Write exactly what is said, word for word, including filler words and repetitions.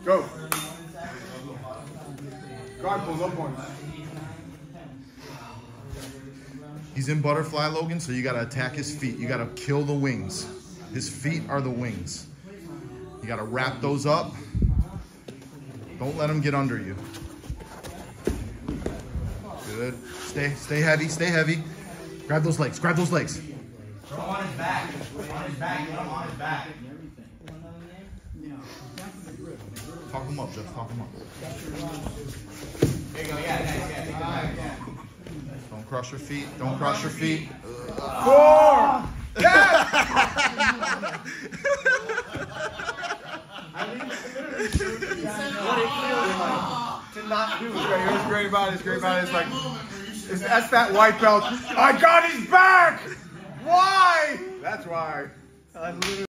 Go. Guard pulls up on you. He's in butterfly, Logan, so you gotta attack his feet. You gotta kill the wings. His feet are the wings. You gotta wrap those up. Don't let him get under you. Good. Stay, stay heavy, stay heavy. Grab those legs, grab those legs. Throw him on his back. On his back, get him on his back. Talk him up, Jeff, talk him up. There you go, yeah, yeah, yeah. yeah. Don't cross your feet, don't cross your feet. Four! Yes! What it feels like to not do it. It was great about it. It's great about it. It's like, it's, that's that white belt. I got his back! Why? That's why. I literally